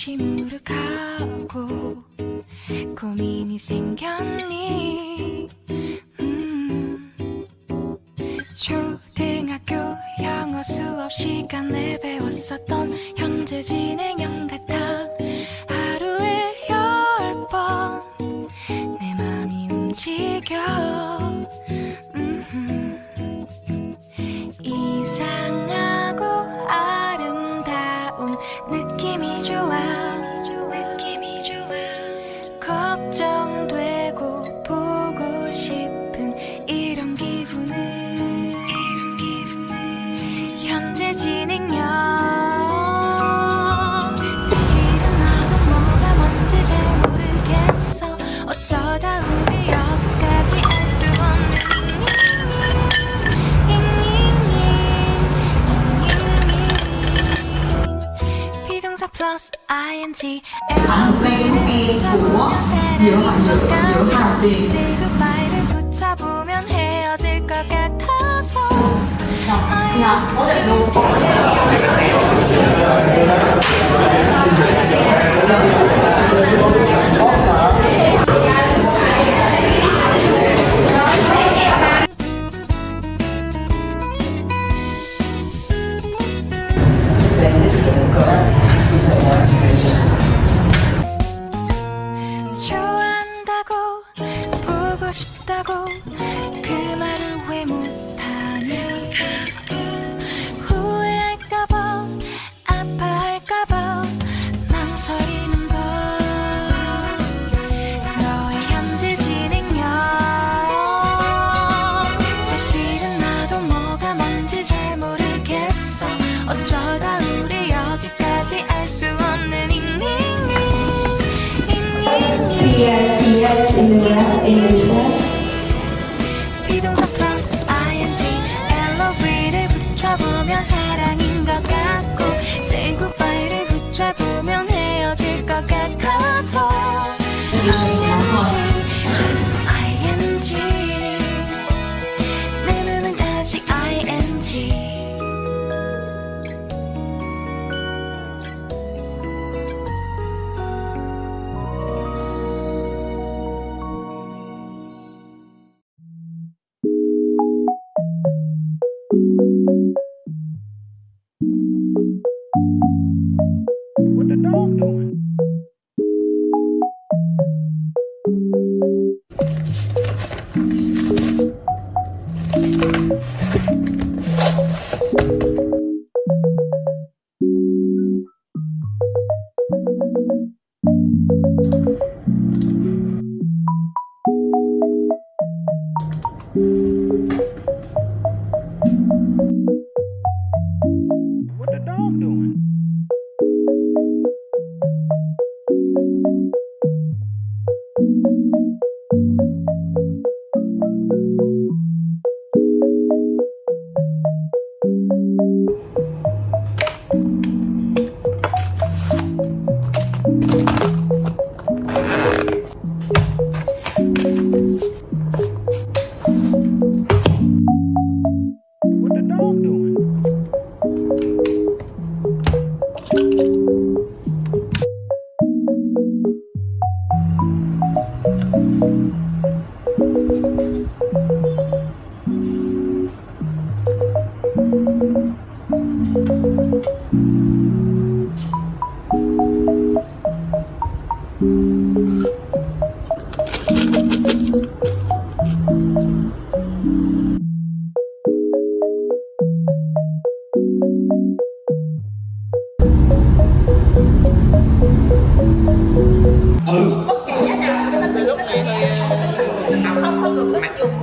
잠시 무력하고 고민이 생겼니? 초등학교 영어 수업 시간에 배웠었던 현재 진행형 같아. 하루에 10번 내 맘이 움직여. 이상하고 아름다운 느낌이 좋아. 걱정되고 보고 싶은 이런 기분은 현재 진행형. 사실은 나도 뭐가 뭔지 잘 모르겠어. 어쩌다 우리 여기까지 알 수 없는 비동사 플러스 ing Goodbye를 붙여보면 헤어질 것 같아서. 좋아한다고 보고 싶다고 그 말을 왜 못하니? 후회할까봐 아파할까봐 망설이는 걸. 너의 현재 진행형. 사실은 나도 뭐가 뭔지 잘 모르겠어. 어쩌다 우리 여기까지 알 수 없는 비동사 플러스 ing LOV를 붙여보면 사랑인 것 같고 Say goodbye를 붙여보면 헤어질 것 같아서. ing 내 맘은 아직 ing. What the dog doing? What the dog doing? What the dog doing? Bất kỳ giá nào cái tính từ lúc này thì không được tác dụng.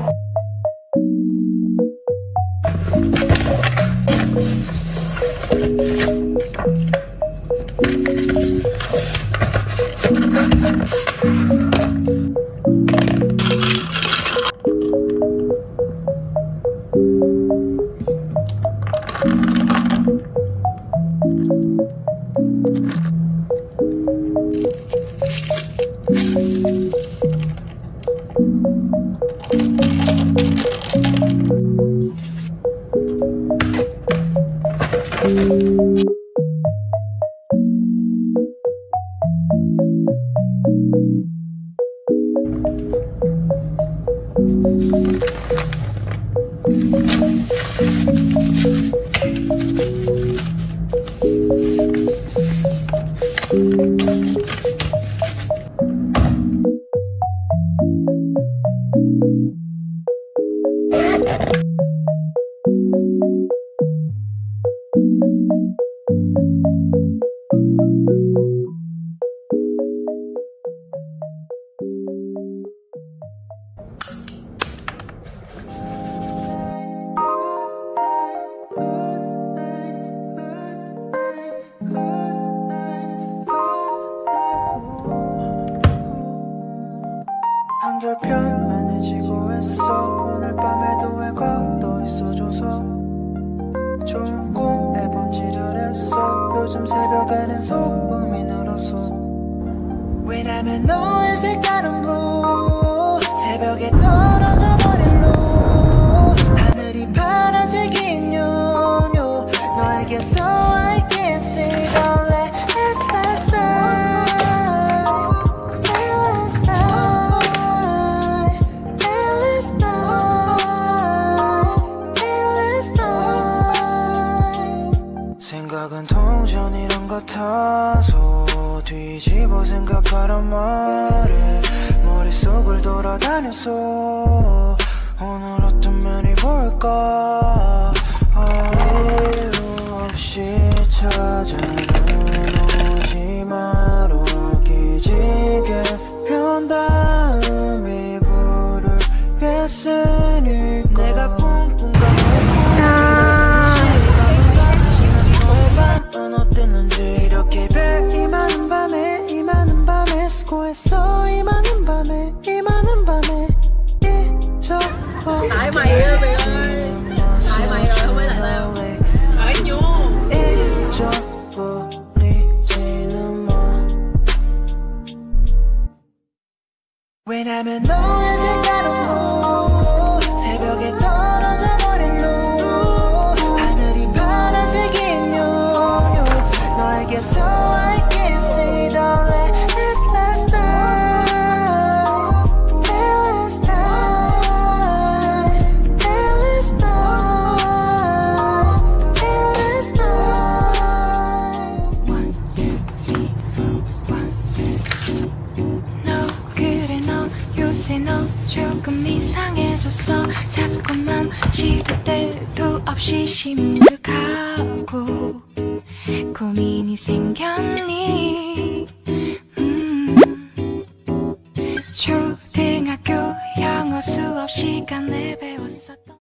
요즘 새벽에는 소음이 늘었어. 왜냐면 너의 색깔은 blue. 새벽에 떨어져 버린 blue. 하늘이 파란색인 요요. 너에게서 I can't see the last night. Last night. Last night. Last night. 생각은 동전이란 같아서 뒤집어 생각하란 말에 머릿속을 돌아다녔어. 오늘 어떤 면이 보일까. 이유 없이 찾아는 오지 마라. 기지개 편 다음에 부르겠으니까. 내가 꿍꿍 밤은 어땠는지 이렇게 이 많은 밤에 이 많은 밤에 수고했어. 이 많은 밤에 이 많은 밤에 잊어버려. Tại mày ơi mày ơi. Tại mày rồi không phải tại tao. Tại nhô. 잊어버리지는 마. 왜냐면 너의 색깔은 blue. 새벽에 떨어져 버린 blue. 하늘이 파란색인 요요. 너에게서 I can't see the last night. Last night. Last night. Last night. 1, 2, 3, 4 1, 2, 3. 너 그래 너 요새 너 조금 이상해졌어. 자꾸만 시도 때도 없이 시무룩하고 고민이 생겼니. 초등학교 영어 수업 시간에 배웠었던